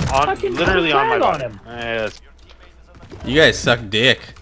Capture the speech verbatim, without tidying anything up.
On, Fucking literally on my flag on body. him. Yes. You guys suck dick.